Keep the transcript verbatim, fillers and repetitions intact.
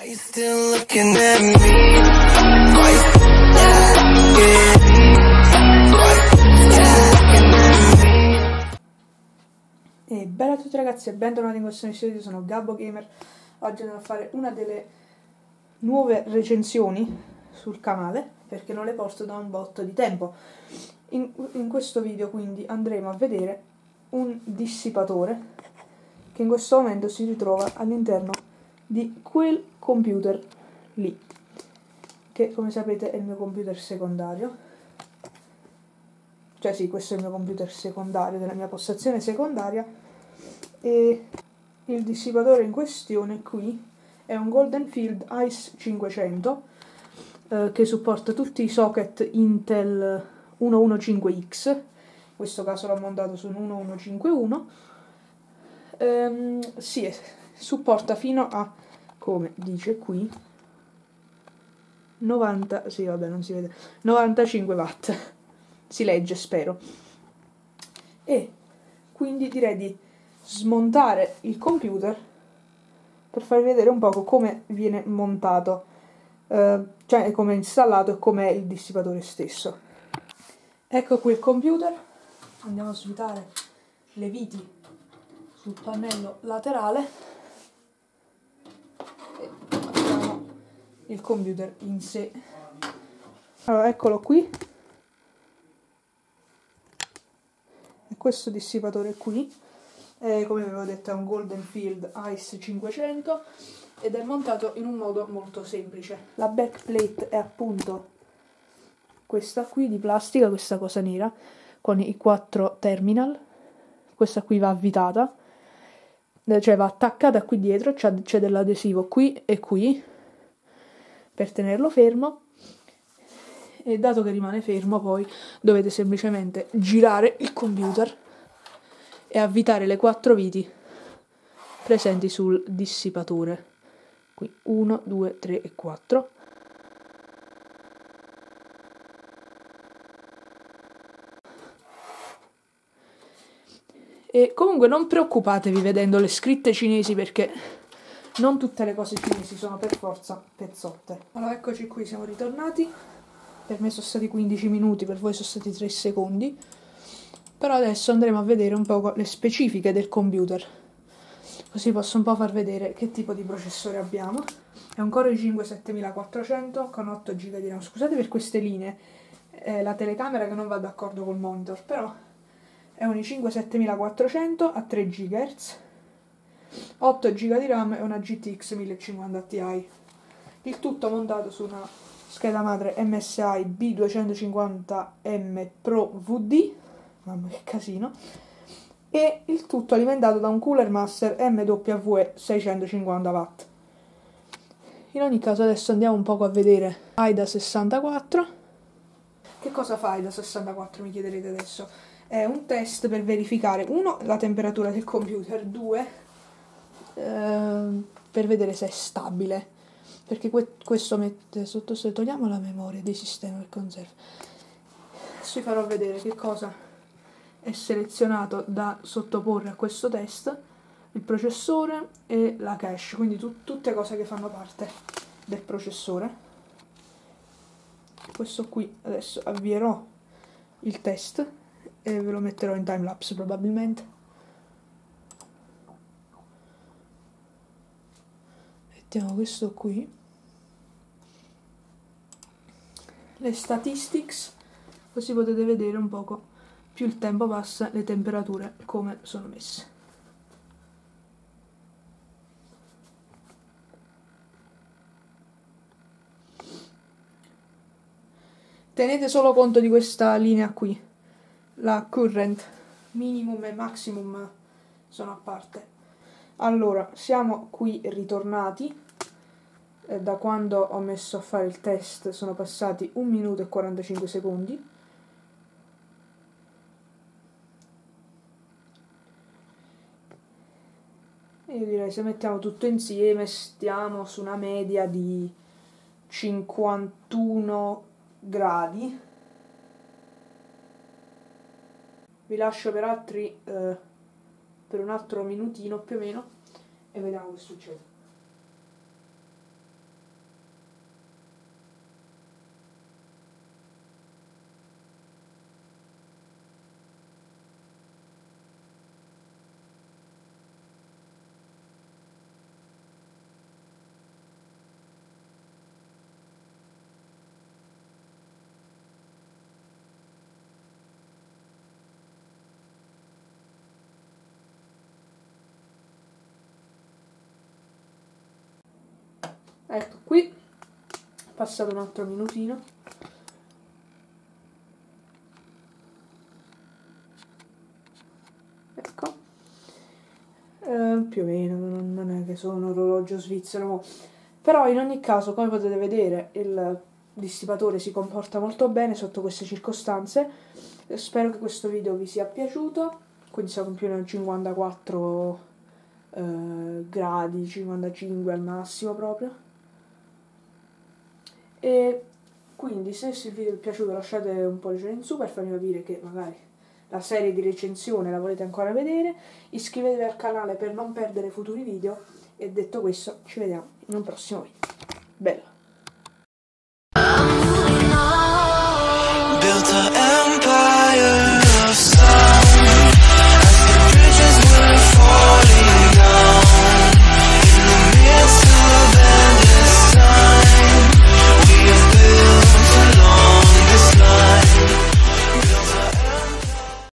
Are you still looking at me? Are you still looking at me? E bella a tutti ragazzi e bentornati in questo nuovo video, sono Gabbo Gamer. Oggi andiamo a fare una delle nuove recensioni sul canale perché non le posto da un botto di tempo. In, in questo video quindi andremo a vedere un dissipatore che in questo momento si ritrova all'interno di quel computer lì, che come sapete è il mio computer secondario. Cioè sì, questo è il mio computer secondario, della mia postazione secondaria, e il dissipatore in questione qui è un Golden Field Ice cinquecento eh, che supporta tutti i socket Intel centoquindici X. In questo caso l'ho montato su un centocinquantuno. Ehm, sì, supporta fino a, come dice qui, novanta, sì vabbè non si vede, novantacinque watt, si legge spero. E quindi direi di smontare il computer per farvi vedere un po' come viene montato, eh, cioè come è installato e com'è il dissipatore stesso. Ecco qui il computer, andiamo a svitare le viti sul pannello laterale e abbiamo il computer in sé. Allora eccolo qui, e questo dissipatore qui è, come avevo detto, è un Golden Field Ice cinquecento ed è montato in un modo molto semplice. La backplate è appunto questa qui di plastica, questa cosa nera con i quattro terminal. Questa qui va avvitata, cioè va attaccata qui dietro, c'è, c'è dell'adesivo qui e qui per tenerlo fermo, e dato che rimane fermo poi dovete semplicemente girare il computer e avvitare le quattro viti presenti sul dissipatore. Qui uno, due, tre e quattro. E comunque non preoccupatevi vedendo le scritte cinesi, perché non tutte le cose cinesi sono per forza pezzotte. Allora eccoci qui, siamo ritornati. Per me sono stati quindici minuti, per voi sono stati tre secondi. Però adesso andremo a vedere un po' le specifiche del computer, così posso un po' far vedere che tipo di processore abbiamo. È un Core i cinque settemilaquattrocento con otto giga di RAM. Scusate per queste linee, è la telecamera che non va d'accordo col monitor, però è un i cinque settemilaquattrocento a tre gigahertz, otto giga di RAM e una G T X mille cinquanta Ti. Il tutto montato su una scheda madre M S I B duecentocinquanta M Pro V D, mamma che casino, e il tutto alimentato da un Cooler Master M W E seicentocinquanta watt. In ogni caso adesso andiamo un poco a vedere A I D A sessantaquattro. Che cosa fa A I D A sessantaquattro, mi chiederete adesso? È un test per verificare, uno, la temperatura del computer, due, eh, per vedere se è stabile, perché que questo mette sotto, se togliamo la memoria dei sistemi per conserva, adesso vi farò vedere che cosa è selezionato da sottoporre a questo test: il processore e la cache, quindi tu tutte cose che fanno parte del processore. Questo qui adesso avvierò il test e ve lo metterò in timelapse probabilmente. Mettiamo questo qui, le statistics, così potete vedere un poco, più il tempo passa, le temperature come sono messe. Tenete solo conto di questa linea qui, la current, minimum e maximum sono a parte. Allora, siamo qui ritornati, eh, da quando ho messo a fare il test sono passati un minuto e quarantacinque secondi. E io direi, se mettiamo tutto insieme, stiamo su una media di cinquantuno gradi. Vi lascio per altri eh, per un altro minutino più o meno e vediamo che succede. Ecco qui, passato un altro minutino. Ecco, eh, più o meno, non, non è che sono un orologio svizzero, però in ogni caso, come potete vedere, il dissipatore si comporta molto bene sotto queste circostanze. Spero che questo video vi sia piaciuto, quindi siamo più o meno cinquantaquattro eh, gradi, cinquantacinque al massimo proprio. E quindi se il video vi è piaciuto lasciate un pollice in su per farmi capire che magari la serie di recensione la volete ancora vedere, iscrivetevi al canale per non perdere futuri video e detto questo ci vediamo in un prossimo video.